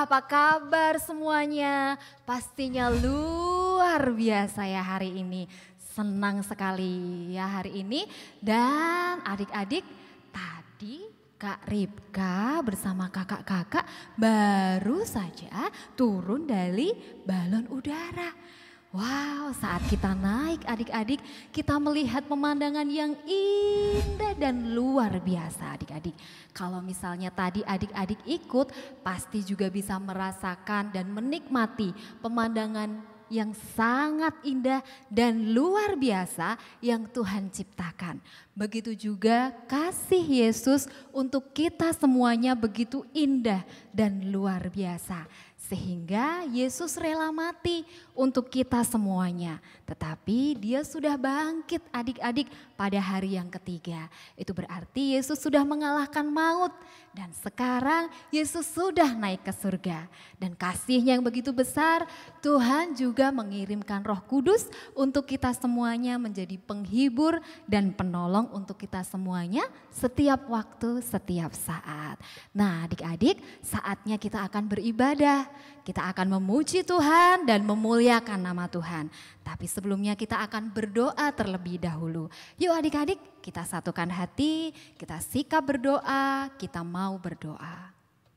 Apa kabar semuanya? Pastinya luar biasa ya hari ini. Senang sekali ya hari ini. Dan adik-adik, tadi Kak Ripka bersama kakak-kakak baru saja turun dari balon udara. Wow, saat kita naik adik-adik, kita melihat pemandangan yang indah dan luar biasa adik-adik. Kalau misalnya tadi adik-adik ikut, pasti juga bisa merasakan dan menikmati pemandangan yang sangat indah dan luar biasa yang Tuhan ciptakan. Begitu juga kasih Yesus untuk kita semuanya begitu indah dan luar biasa. Sehingga Yesus rela mati untuk kita semuanya. Tetapi dia sudah bangkit adik-adik pada hari yang ketiga. Itu berarti Yesus sudah mengalahkan maut. Dan sekarang Yesus sudah naik ke surga. Dan kasih-Nya yang begitu besar, Tuhan juga mengirimkan Roh Kudus untuk kita semuanya menjadi penghibur dan penolong untuk kita semuanya setiap waktu, setiap saat. Nah adik-adik, saatnya kita akan beribadah. Kita akan memuji Tuhan dan memuliakan nama Tuhan. Tapi sebelumnya kita akan berdoa terlebih dahulu. Yuk adik-adik, kita satukan hati, kita sikap berdoa, kita mau berdoa.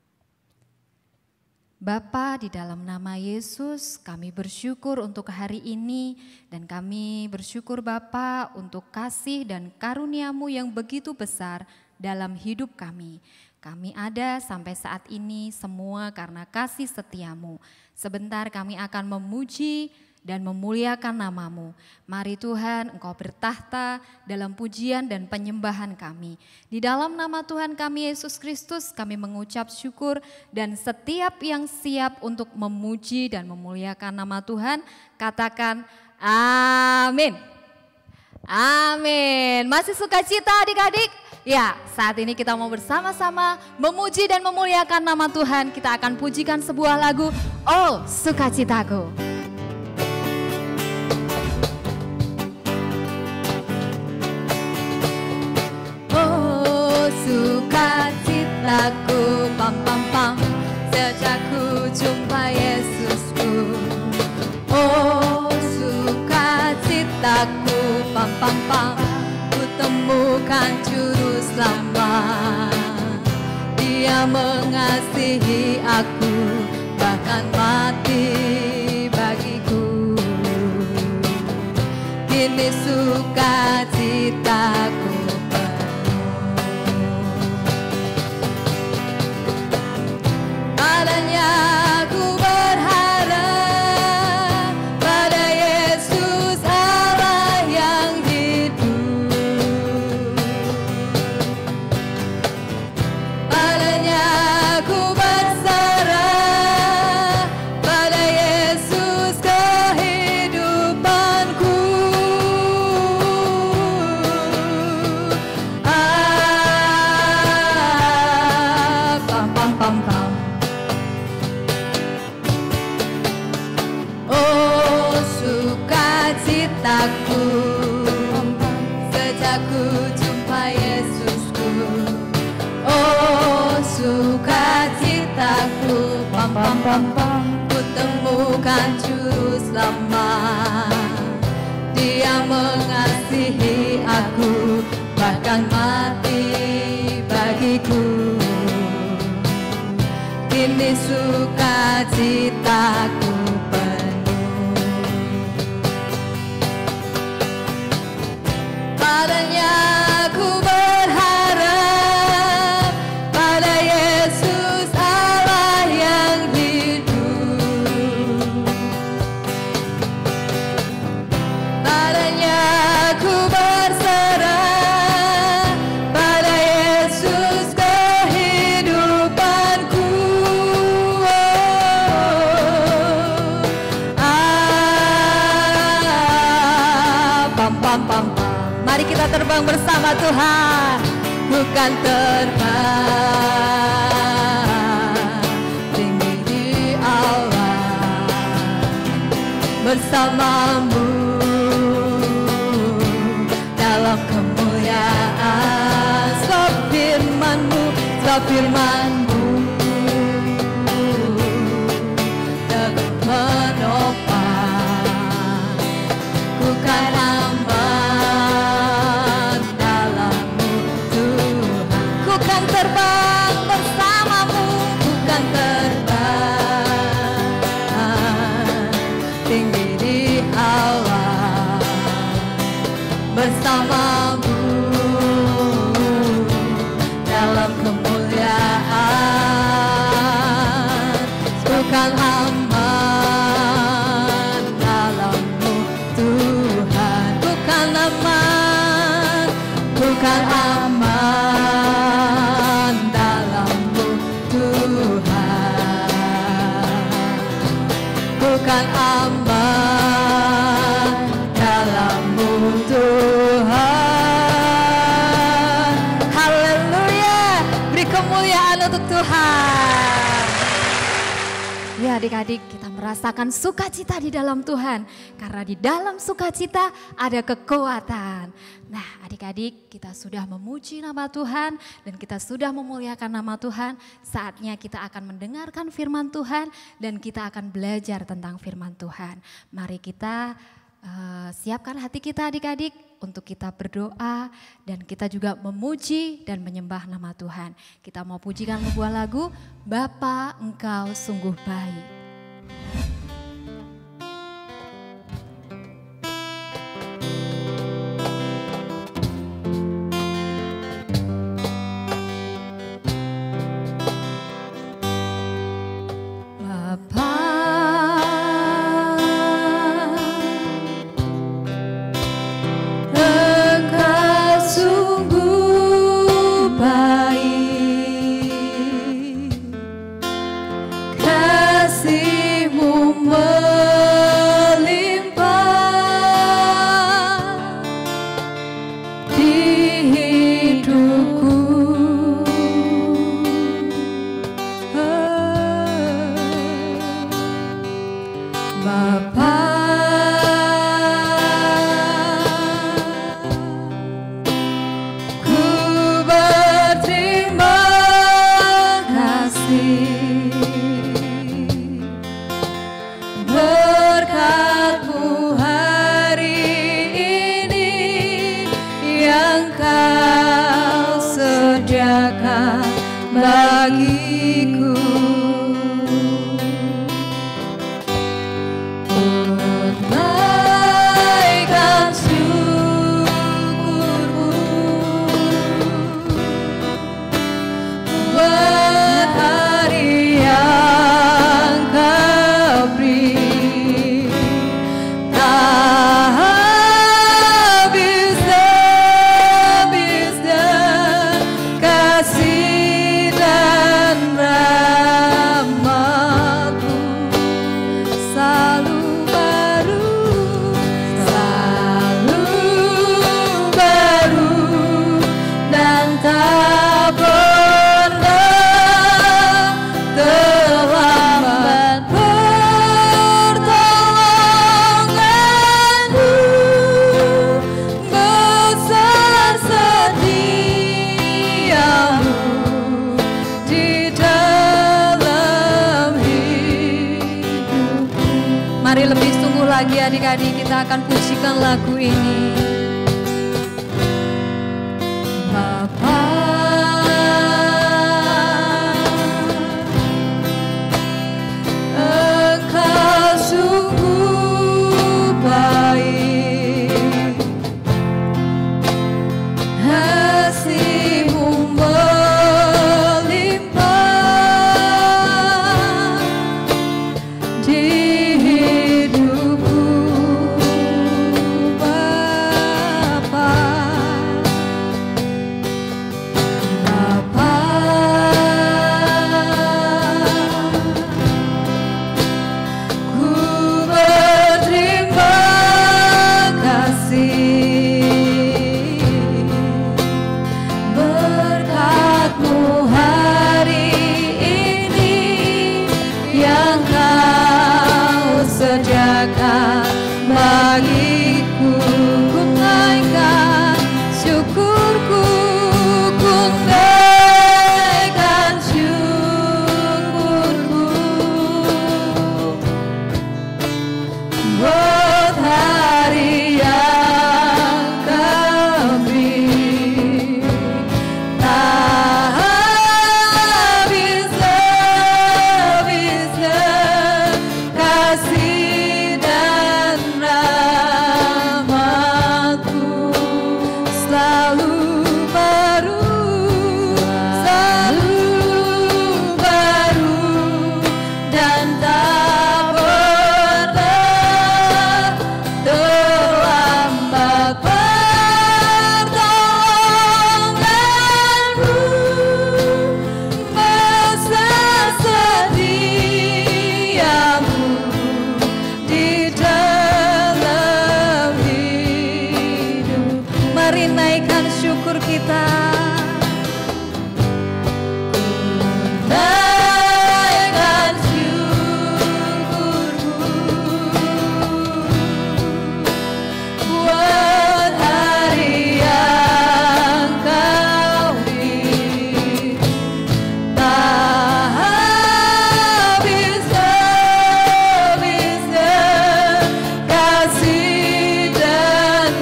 Bapa, di dalam nama Yesus kami bersyukur untuk hari ini. Dan kami bersyukur Bapa untuk kasih dan karunia-Mu yang begitu besar dalam hidup kami. Kami ada sampai saat ini semua karena kasih setia-Mu. Sebentar kami akan memuji dan memuliakan nama-Mu. Mari Tuhan Engkau bertahta dalam pujian dan penyembahan kami. Di dalam nama Tuhan kami Yesus Kristus kami mengucap syukur dan setiap yang siap untuk memuji dan memuliakan nama Tuhan katakan amin. Amin. Masih sukacita adik-adik? Ya, saat ini kita mau bersama-sama memuji dan memuliakan nama Tuhan. Kita akan pujikan sebuah lagu, Oh Sukacitaku. Oh sukacitaku, pam pam pam, sejak ku jumpa Yesusku. Oh sukacitaku, pam pam pam, ku temukan juru selamat. Dia mengasihi aku, bahkan mati bagiku. Kini sukacitaku penuh. Padanya ku berharap, pada Yesus Allah yang hidup. Padanya ku berserah, pada Yesus kehidupanku. Pam pam pam pam. Oh sukacitaku, sejak ku jumpa Yesusku. Oh sukacitaku, pam pam pam pam, ku temukan juru selamat. Dia mengasihi aku, bahkan mati bagiku. Kini sukacitaku penuh. Padanya ku berharap, pada Yesus Allah yang hidup. Padanya ku berserah, pada Yesus kehidupanku. Pam pam pam pam. Mari kita terbang bersama Tuhan. Bukan terbang tinggi di awan bersamamu dalam kemuliaan. Sebab firman-Mu bersamamu dalam kemuliaan. Bukan aman dalammu Tuhan, bukan aman, bukan aman dalammu Tuhan, bukan aman dalammu Tuhan. Haleluya, beri kemuliaan untuk Tuhan. Ya adik-adik, kita merasakan sukacita di dalam Tuhan. Karena di dalam sukacita ada kekuatan. Nah adik-adik, kita sudah memuji nama Tuhan dan kita sudah memuliakan nama Tuhan. Saatnya kita akan mendengarkan firman Tuhan dan kita akan belajar tentang firman Tuhan. Mari kita siapkan hati kita adik-adik untuk kita berdoa dan kita juga memuji dan menyembah nama Tuhan. Kita mau pujikan sebuah lagu, Bapa Engkau Sungguh Baik. Bagiku naikkan syukurku buat hari yang Kau beri, tak habis-habisnya kasih dan rahmat-Mu selalu baru dan tak pernah terlambat. Pertolongan-Mu besar setia-Mu di dalam hidupku. Mari lebih sungguh lagi adik-adik, kita akan pujikan lagu ini. Bapa, Engkau sungguh baik, kasih-Mu melimpah di hidupku. Bapa, Mari naikkan syukur kita. Naikkan syukurku buat hari yang kau beri. Tak habis-habisnya kasih dan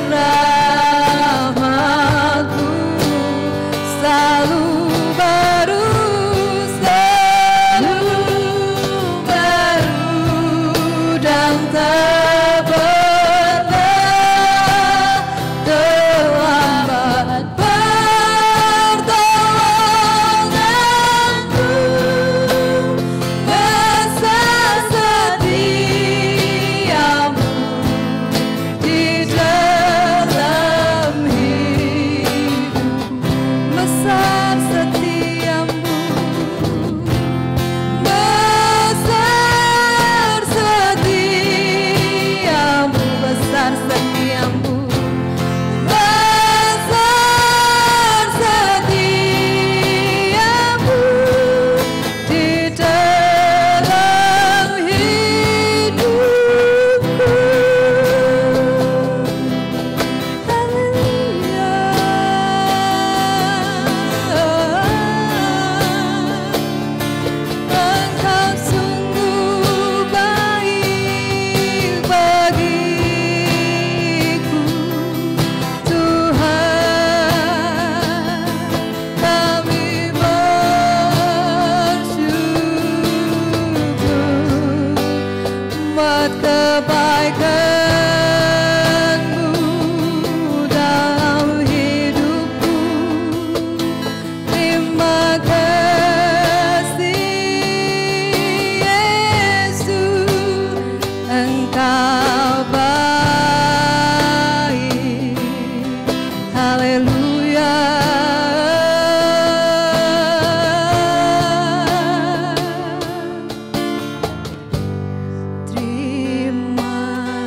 rahmat-Mu selalu baru dan tak pernah terlambat pertolongan-Mu. Besar setiamu di dalam hidup. Besar setiamu, besar setiamu, besar setiamu, besar setiamu di dalam hidupku. Engkau sungguh baik bagiku, Tuhan. Kami bersyukur buat kebaikan-Mu dalam hidupku. Terima kasih Yesus, Engkau baik. Haleluya. Terima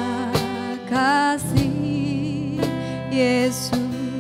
kasih Yesus.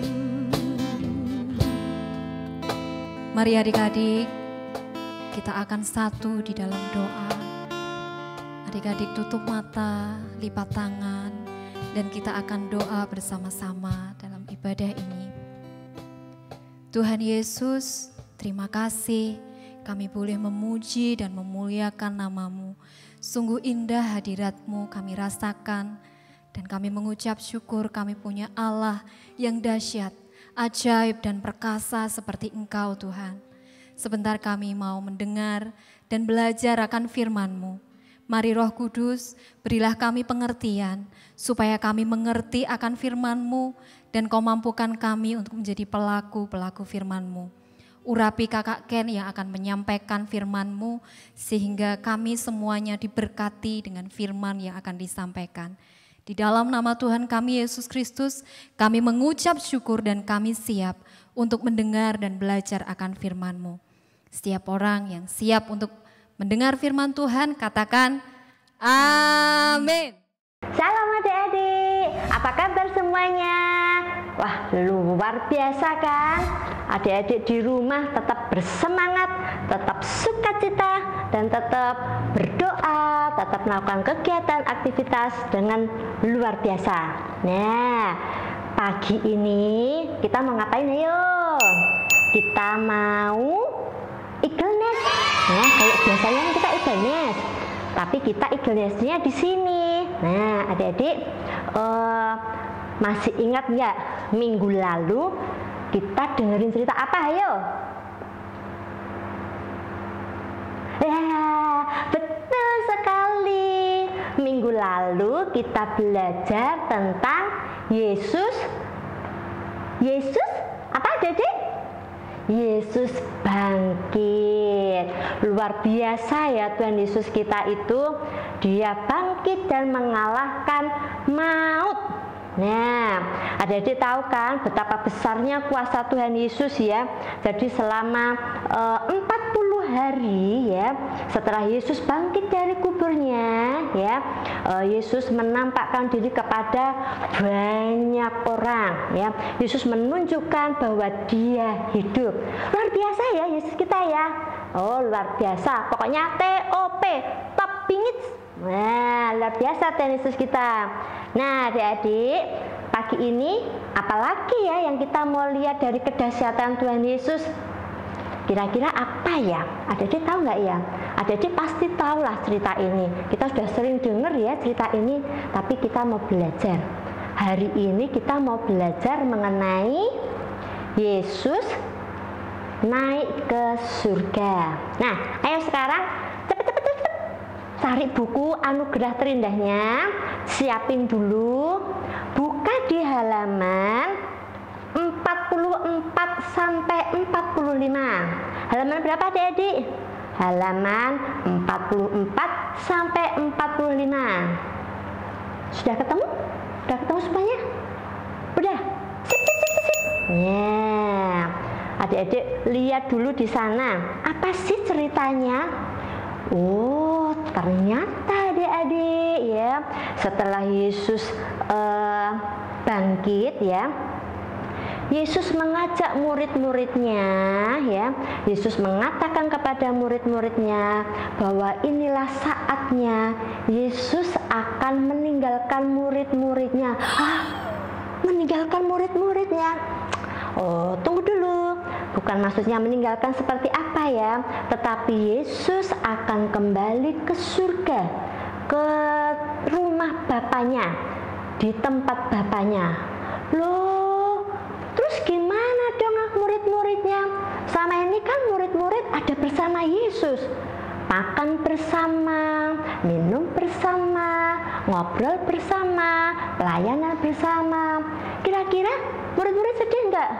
Mari adik-adik, kita akan satu di dalam doa. Adik-adik tutup mata, lipat tangan, dan kita akan doa bersama-sama dalam ibadah ini. Tuhan Yesus, terima kasih kami boleh memuji dan memuliakan nama-Mu. Sungguh indah hadirat-Mu kami rasakan, dan kami mengucap syukur kami punya Allah yang dahsyat, ajaib dan perkasa seperti Engkau Tuhan. Sebentar kami mau mendengar dan belajar akan firman-Mu. Mari Roh Kudus, berilah kami pengertian, supaya kami mengerti akan firman-Mu, dan Kau mampukan kami untuk menjadi pelaku-pelaku firman-Mu. Urapi Kakak Ken yang akan menyampaikan firman-Mu, sehingga kami semuanya diberkati dengan firman yang akan disampaikan. Di dalam nama Tuhan kami Yesus Kristus, kami mengucap syukur dan kami siap untuk mendengar dan belajar akan firman-Mu. Setiap orang yang siap untuk mendengar firman Tuhan, katakan amin. Shalom adik-adik, apa kabar semuanya? Wah, luar biasa kan? Adik-adik di rumah tetap bersemangat, tetap sukacita, dan tetap berdoa, tetap melakukan kegiatan aktivitas dengan luar biasa. Nah, pagi ini kita mau ngapain? Ayo, kita mau eagle nest. Nah, kayak biasanya kita eagle nest, tapi kita eagle nestnya di sini. Nah, adik-adik masih ingat nggak minggu lalu kita dengerin cerita apa? Ayo. Ya, betul sekali. Minggu lalu kita belajar tentang Yesus. Yesus apa, adik-adik? Yesus bangkit. Luar biasa ya Tuhan Yesus kita itu. Dia bangkit dan mengalahkan maut. Nah, adik-adik tahu kan betapa besarnya kuasa Tuhan Yesus ya. Jadi selama 40 hari ya, setelah Yesus bangkit dari kuburnya ya, Yesus menampakkan diri kepada banyak orang ya. Yesus menunjukkan bahwa Dia hidup. Luar biasa ya Yesus kita ya. Oh, luar biasa. Pokoknya TOP, top bingit. Nah, luar biasa Tuhan Yesus kita. Nah, adik-adik, pagi ini apalagi ya yang kita mau lihat dari kedahsyatan Tuhan Yesus? Kira-kira apa ya? Adik-adik tahu nggak ya? Adik-adik pasti tahulah cerita ini. Kita sudah sering dengar ya cerita ini, tapi kita mau belajar. Hari ini kita mau belajar mengenai Yesus naik ke surga. Nah, ayo sekarang cepet cari buku Anugerah Terindahnya, siapin dulu, buka di halaman 44 sampai 45. Halaman berapa adik-adik? Halaman 44 sampai 45. Sudah ketemu? Sudah ketemu semuanya? Udah? Sip. Ya. Adik-adik lihat dulu di sana. Apa sih ceritanya? Oh, ternyata adik-adik ya, setelah Yesus bangkit ya, Yesus mengajak murid-muridnya ya. Yesus mengatakan kepada murid-muridnya bahwa inilah saatnya Yesus akan meninggalkan murid-muridnya. Meninggalkan murid-muridnya? Oh, tunggu dulu. Bukan maksudnya meninggalkan seperti apa ya, tetapi Yesus akan kembali ke surga, ke rumah Bapaknya, di tempat Bapaknya. Loh, terus gimana dong murid-muridnya? Sama ini kan murid-murid ada bersama Yesus, makan bersama, minum bersama, ngobrol bersama, pelayanan bersama. Kira-kira murid-murid sedih enggak?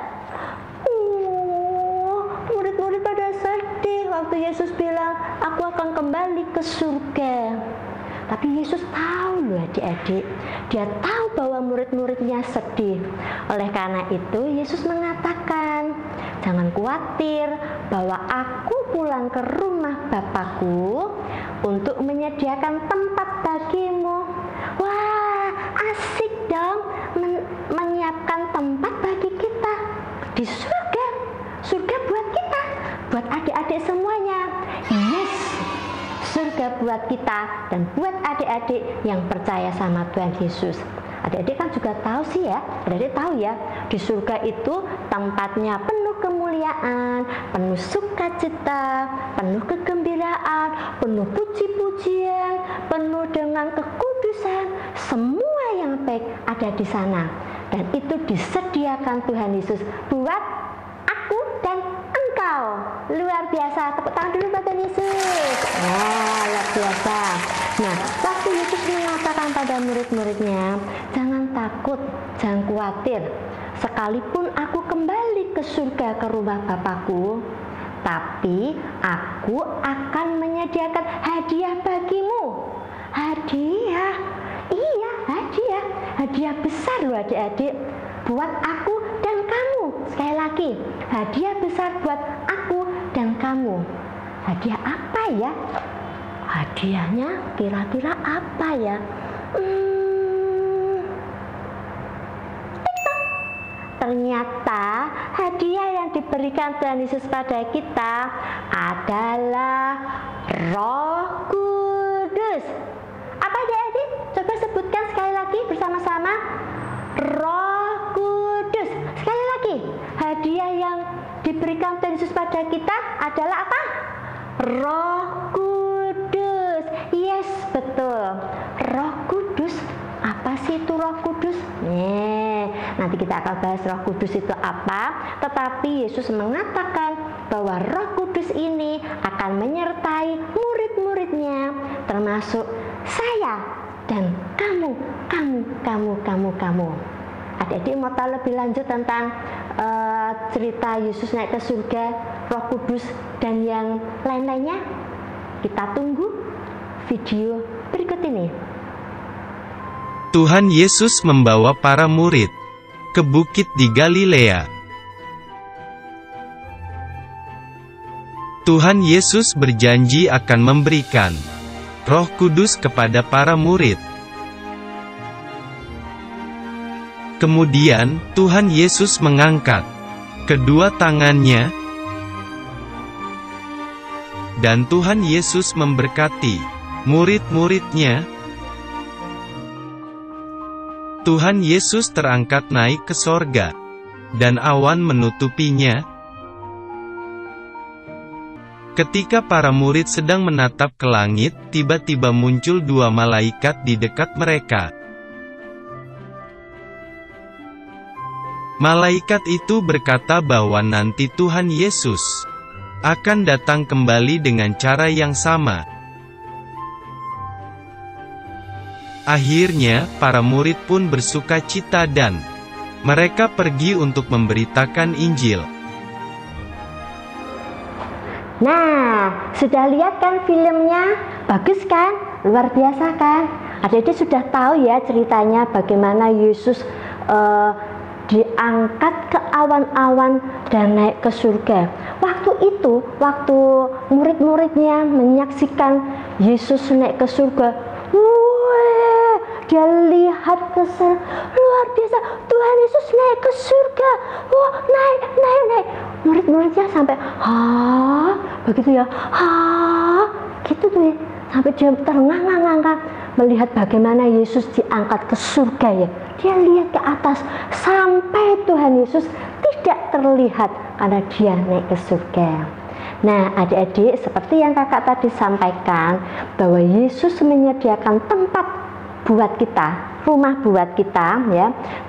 Murid-murid pada sedih waktu Yesus bilang, aku akan kembali ke surga. Tapi Yesus tahu loh adik-adik, Dia tahu bahwa murid-muridnya sedih. Oleh karena itu Yesus mengatakan, jangan khawatir bahwa aku pulang ke rumah Bapakku untuk menyediakan tempat bagimu. Wah, asik dong menyiapkan tempat bagi kita di surga. Surga buat kita, buat adik-adik semuanya. Yes, surga buat kita dan buat adik-adik yang percaya sama Tuhan Yesus. Adik-adik kan juga tahu sih ya, adik-adik tahu ya, di surga itu tempatnya penuh kemuliaan, penuh sukacita, penuh kegembiraan, penuh puji-pujian, penuh dengan kekudusan. Semua yang baik ada di sana, dan itu disediakan Tuhan Yesus buat aku dan engkau. Luar biasa. Tepuk tangan dulu buat Tuhan Yesus. Nah, luar biasa. Nah, waktu Yesus mengatakan pada murid-muridnya, jangan takut, jangan khawatir, sekalipun aku kembali ke surga, ke rumah Bapakku, tapi aku akan menyediakan hadiah bagimu. Hadiah? Iya, hadiah. Hadiah besar loh adik-adik, buat aku dan kamu. Sekali lagi, hadiah besar buat aku dan kamu. Hadiah apa ya? Hadiahnya kira-kira apa ya? Ternyata hadiah yang diberikan Tuhan Yesus pada kita adalah Roh Kudus. Apa adik-adik? Coba sebutkan sekali lagi bersama-sama. Roh Kudus. Sekali lagi, hadiah yang diberikan Tuhan Yesus pada kita adalah apa? Roh Kudus. Yes, betul. Roh Kudus. Apa sih itu Roh Kudus? Nanti kita akan bahas Roh Kudus itu apa. Tetapi Yesus mengatakan bahwa Roh Kudus ini akan menyertai murid-muridnya, termasuk saya dan kamu. Adik-adik mau tahu lebih lanjut tentang cerita Yesus naik ke surga, Roh Kudus, dan yang lain-lainnya? Kita tunggu video berikut ini. Tuhan Yesus membawa para murid ke bukit di Galilea. Tuhan Yesus berjanji akan memberikan Roh Kudus kepada para murid. Kemudian, Tuhan Yesus mengangkat kedua tangannya, dan Tuhan Yesus memberkati murid-muridnya. Tuhan Yesus terangkat naik ke sorga, dan awan menutupinya. Ketika para murid sedang menatap ke langit, tiba-tiba muncul dua malaikat di dekat mereka. Malaikat itu berkata bahwa nanti Tuhan Yesus akan datang kembali dengan cara yang sama. Akhirnya, para murid pun bersukacita dan mereka pergi untuk memberitakan Injil. Nah, sudah lihat kan filmnya? Bagus kan? Luar biasa kan? Adik-adik sudah tahu ya ceritanya bagaimana Yesus diangkat ke awan-awan dan naik ke surga. Waktu itu, waktu murid-muridnya menyaksikan Yesus naik ke surga, dia lihat ke sana, luar biasa, Tuhan Yesus naik ke surga. Wah, naik. Murid-muridnya sampai, begitu ya, gitu tuh ya. Sampai dia ternganga-nganga melihat bagaimana Yesus diangkat ke surga ya. Dia lihat ke atas sampai Tuhan Yesus tidak terlihat karena dia naik ke surga. Nah, adik-adik, seperti yang kakak tadi sampaikan, bahwa Yesus menyediakan tempat buat kita, rumah buat kita ya.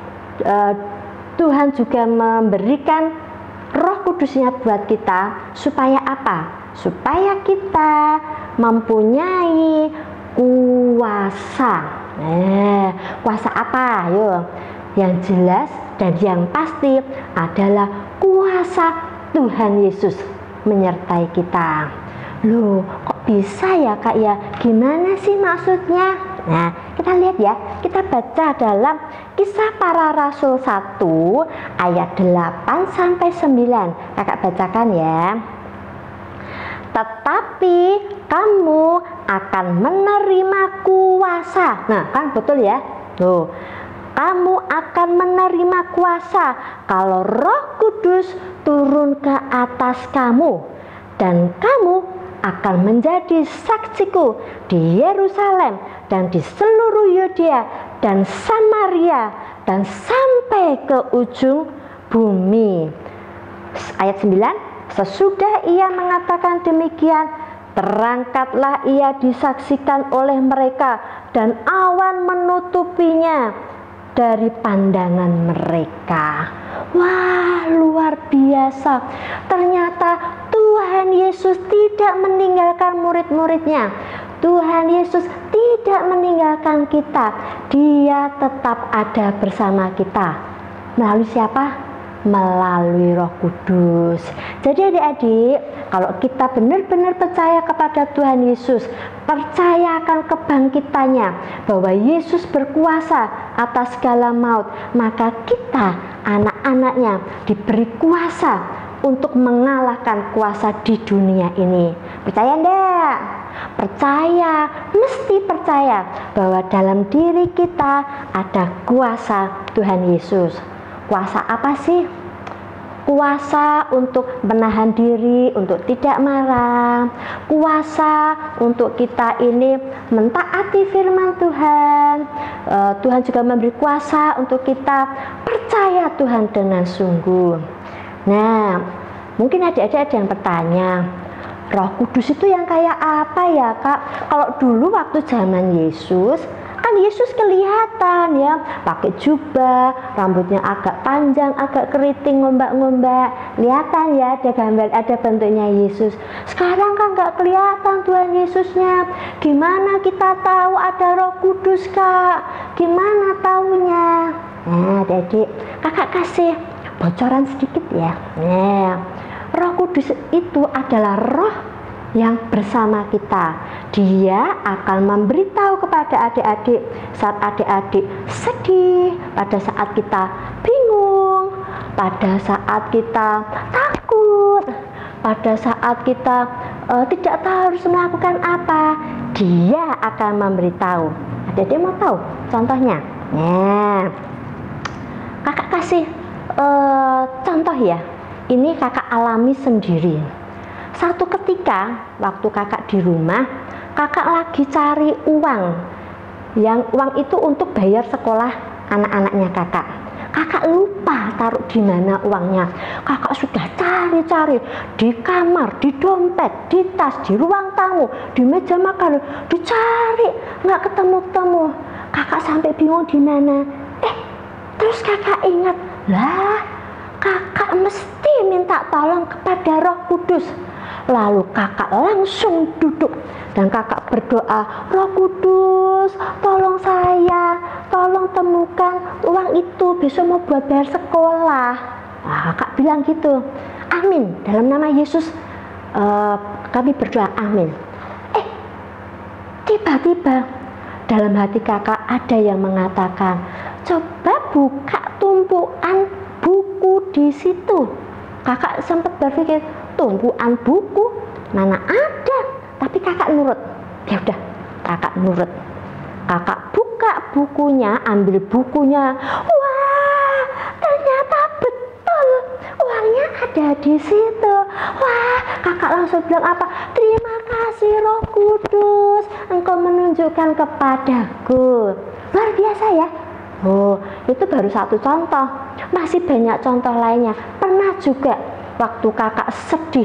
Tuhan juga memberikan Roh Kudusnya buat kita supaya apa? Supaya kita mempunyai kuasa. Kuasa apa? Yuk, yang jelas dan yang pasti adalah kuasa Tuhan Yesus menyertai kita. Loh, kok bisa ya kak ya? Gimana sih maksudnya? Nah, kita lihat ya, kita baca dalam Kisah Para Rasul 1 ayat 8-9. Kakak bacakan ya. Tetapi kamu akan menerima kuasa. Nah, kan betul ya? Tuh, kamu akan menerima kuasa kalau Roh Kudus turun ke atas kamu, dan kamu akan menjadi saksiku di Yerusalem dan di seluruh Yudea dan Samaria dan sampai ke ujung bumi. Ayat 9, sesudah ia mengatakan demikian, terangkatlah ia disaksikan oleh mereka dan awan menutupinya dari pandangan mereka. Wah, luar biasa. Ternyata Tuhan Yesus tidak meninggalkan murid-muridnya. Tuhan Yesus tidak meninggalkan kita. Dia tetap ada bersama kita. Melalui siapa? Melalui Roh Kudus. Jadi adik-adik, kalau kita benar-benar percaya kepada Tuhan Yesus, percaya akan kebangkitannya, bahwa Yesus berkuasa atas segala maut, maka kita, anak-anaknya, diberi kuasa untuk mengalahkan kuasa di dunia ini. Percaya enggak? Percaya, mesti percaya bahwa dalam diri kita ada kuasa Tuhan Yesus. Kuasa apa sih? Kuasa untuk menahan diri, untuk tidak marah. Kuasa untuk kita ini mentaati firman Tuhan. Tuhan juga memberi kuasa untuk kita percaya Tuhan dengan sungguh. Nah, mungkin adik-adik ada yang bertanya, Roh Kudus itu yang kayak apa ya kak? Kalau dulu waktu zaman Yesus, kan Yesus kelihatan ya, pakai jubah, rambutnya agak panjang, agak keriting, ngombak-ngombak, kelihatan ya, ada gambar, ada bentuknya Yesus. Sekarang kan nggak kelihatan Tuhan Yesusnya. Gimana kita tahu ada Roh Kudus kak? Gimana taunya? Nah, adik, kakak kasih bocoran sedikit ya. Nah, Roh Kudus itu adalah roh yang bersama kita. Dia akan memberitahu kepada adik-adik saat adik-adik sedih, pada saat kita bingung, pada saat kita takut, pada saat kita tidak tahu harus melakukan apa, Dia akan memberitahu. Adik-adik mau tahu contohnya? Nah, kakak kasih contoh ya. Ini kakak alami sendiri. Satu ketika waktu kakak di rumah, kakak lagi cari uang. Yang uang itu untuk bayar sekolah anak-anaknya kakak. Kakak lupa taruh di mana uangnya. Kakak sudah cari-cari di kamar, di dompet, di tas, di ruang tamu, di meja makan, dicari nggak ketemu-temu. Kakak sampai bingung di mana. Terus kakak ingat, lah kakak mesti minta tolong kepada Roh Kudus. Lalu kakak langsung duduk dan kakak berdoa, Roh Kudus, tolong saya, tolong temukan uang itu, besok mau buat bayar sekolah. Nah, kakak bilang gitu, amin, dalam nama Yesus kami berdoa, amin. Tiba-tiba dalam hati kakak ada yang mengatakan, coba buka tumpuan buku di situ. Kakak sempat berpikir, tumpuan buku mana ada, tapi kakak nurut. Ya udah, kakak nurut. Kakak buka bukunya, ambil bukunya. Wah, ternyata betul uangnya ada di situ. Wah, kakak langsung bilang apa? Terima kasih Roh Kudus, Engkau menunjukkan kepadaku. Luar biasa ya. Oh, itu baru satu contoh. Masih banyak contoh lainnya. Pernah juga waktu kakak sedih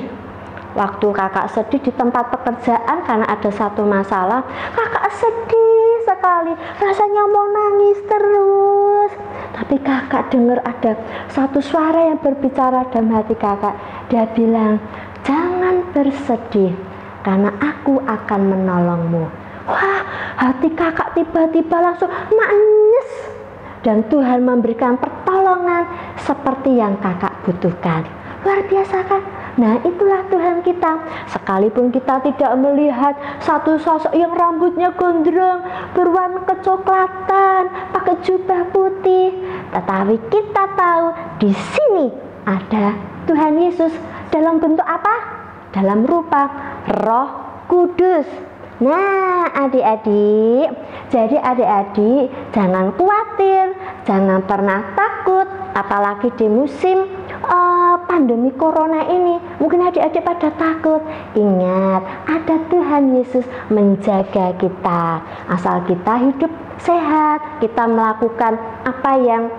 di tempat pekerjaan karena ada satu masalah, kakak sedih sekali, rasanya mau nangis terus. Tapi kakak dengar ada satu suara yang berbicara dalam hati kakak. Dia bilang, jangan bersedih karena aku akan menolongmu. Wah, hati kakak tiba-tiba langsung manis. Dan Tuhan memberikan pertolongan seperti yang kakak butuhkan. Luar biasa kan? Nah, itulah Tuhan kita. Sekalipun kita tidak melihat satu sosok yang rambutnya gondrong, berwarna kecoklatan, pakai jubah putih, tetapi kita tahu di sini ada Tuhan Yesus dalam bentuk apa? Dalam rupa Roh Kudus. Nah, adik-adik, jadi adik-adik jangan khawatir, jangan pernah takut, apalagi di musim pandemi corona ini. Mungkin adik-adik pada takut. Ingat, ada Tuhan Yesus menjaga kita. Asal kita hidup sehat, kita melakukan apa yang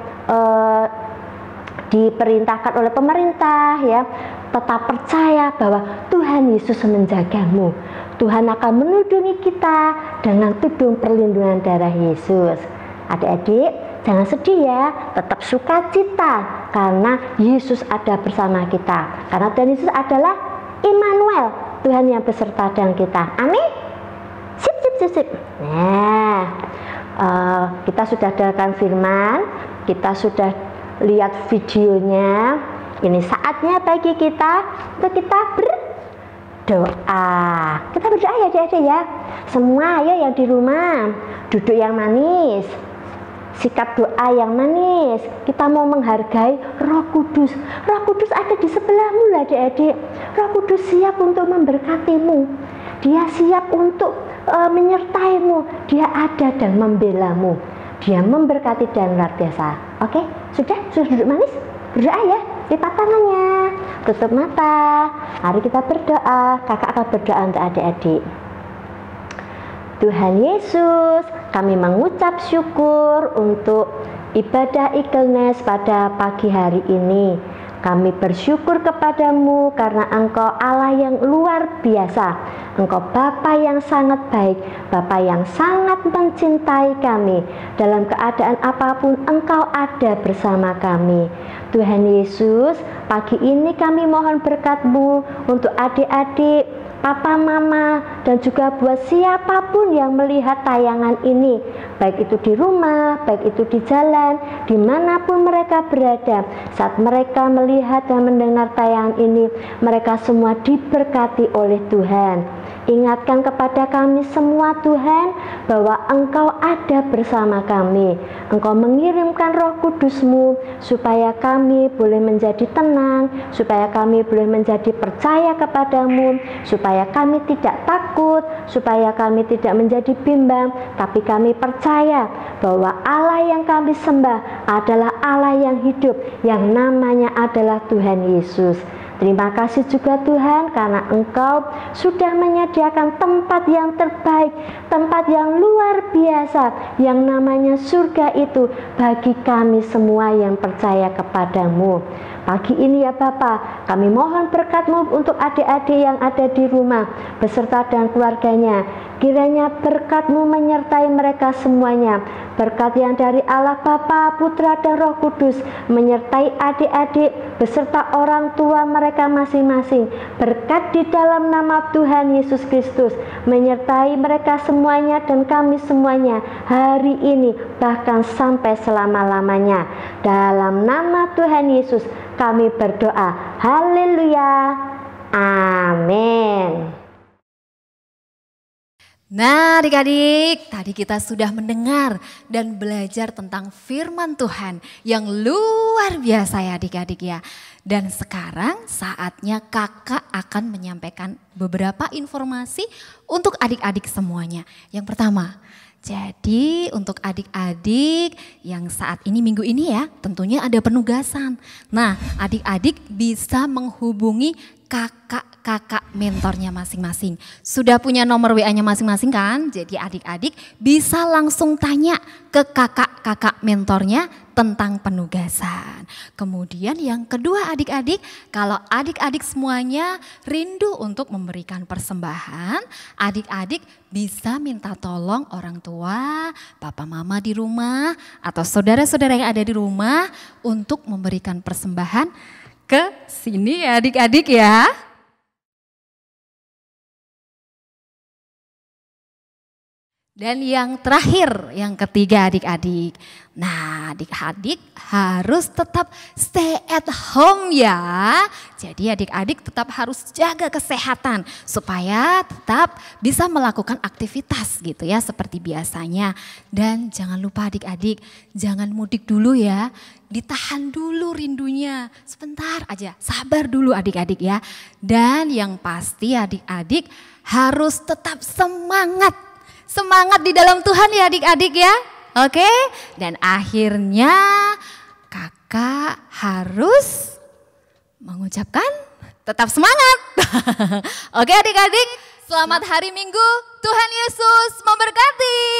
diperintahkan oleh pemerintah ya. Tetap percaya bahwa Tuhan Yesus menjagamu. Tuhan akan melindungi kita dengan tudung perlindungan darah Yesus. Adik-adik, jangan sedih ya, tetap sukacita karena Yesus ada bersama kita. Karena Tuhan Yesus adalah Immanuel, Tuhan yang beserta dengan kita. Amin. Sip. Nah, kita sudah dengarkan firman, kita sudah lihat videonya. Ini saatnya bagi kita untuk kita berdoa. Kita berdoa ya adik-adik ya. Semua ayo yang di rumah, duduk yang manis, sikap doa yang manis. Kita mau menghargai Roh Kudus. Roh Kudus ada di sebelahmu lah adik-adik. Roh Kudus siap untuk memberkatimu. Dia siap untuk menyertaimu. Dia ada dan membelamu. Dia memberkati dan luar biasa. Oke, sudah duduk manis? Berdoa ya. Lipat tangannya, tutup mata. Mari kita berdoa. Kakak akan berdoa untuk adik-adik. Tuhan Yesus, kami mengucap syukur untuk ibadah Ikelnes pada pagi hari ini. Kami bersyukur kepadamu karena Engkau Allah yang luar biasa. Engkau Bapa yang sangat baik, Bapa yang sangat mencintai kami. Dalam keadaan apapun Engkau ada bersama kami. Tuhan Yesus, pagi ini kami mohon berkat-Mu untuk adik-adik, papa, mama, dan juga buat siapapun yang melihat tayangan ini, baik itu di rumah, baik itu di jalan, dimanapun mereka berada. Saat mereka melihat dan mendengar tayangan ini, mereka semua diberkati oleh Tuhan. Ingatkan kepada kami semua Tuhan, bahwa Engkau ada bersama kami. Engkau mengirimkan Roh Kudus-Mu supaya kami boleh menjadi tenang, supaya kami boleh menjadi percaya kepadamu, supaya kami tidak takut, supaya kami tidak menjadi bimbang, tapi kami percaya bahwa Allah yang kami sembah adalah Allah yang hidup, yang namanya adalah Tuhan Yesus. Terima kasih juga Tuhan, karena Engkau sudah menyediakan tempat yang terbaik, tempat yang luar biasa, yang namanya surga itu bagi kami semua yang percaya kepadamu. Pagi ini ya Bapa, kami mohon berkat-Mu untuk adik-adik yang ada di rumah beserta dan keluarganya. Kiranya berkat-Mu menyertai mereka semuanya. Berkat yang dari Allah Bapa, Putra dan Roh Kudus menyertai adik-adik beserta orang tua mereka masing-masing. Berkat di dalam nama Tuhan Yesus Kristus menyertai mereka semuanya dan kami semuanya hari ini bahkan sampai selama-lamanya. Dalam nama Tuhan Yesus kami berdoa. Haleluya. Amin. Nah adik-adik, tadi kita sudah mendengar dan belajar tentang firman Tuhan yang luar biasa ya adik-adik ya. Dan sekarang saatnya kakak akan menyampaikan beberapa informasi untuk adik-adik semuanya. Yang pertama, jadi untuk adik-adik yang saat ini minggu ini ya tentunya ada penugasan. Nah adik-adik bisa menghubungi kakak-kakak mentornya masing-masing. Sudah punya nomor WA-nya masing-masing kan? Jadi adik-adik bisa langsung tanya ke kakak-kakak mentornya tentang penugasan. Kemudian yang kedua adik-adik, kalau adik-adik semuanya rindu untuk memberikan persembahan, adik-adik bisa minta tolong orang tua, papa mama di rumah, atau saudara-saudara yang ada di rumah untuk memberikan persembahan ke sini ya adik-adik ya. Dan yang terakhir, yang ketiga adik-adik. Nah adik-adik harus tetap stay at home ya. Jadi adik-adik tetap harus jaga kesehatan supaya tetap bisa melakukan aktivitas gitu ya seperti biasanya. Dan jangan lupa adik-adik jangan mudik dulu ya. Ditahan dulu rindunya, sebentar aja, sabar dulu adik-adik ya. Dan yang pasti adik-adik harus tetap semangat. Semangat di dalam Tuhan ya adik-adik ya. Oke, dan akhirnya kakak harus mengucapkan tetap semangat. Oke adik-adik, selamat hari Minggu, Tuhan Yesus memberkati.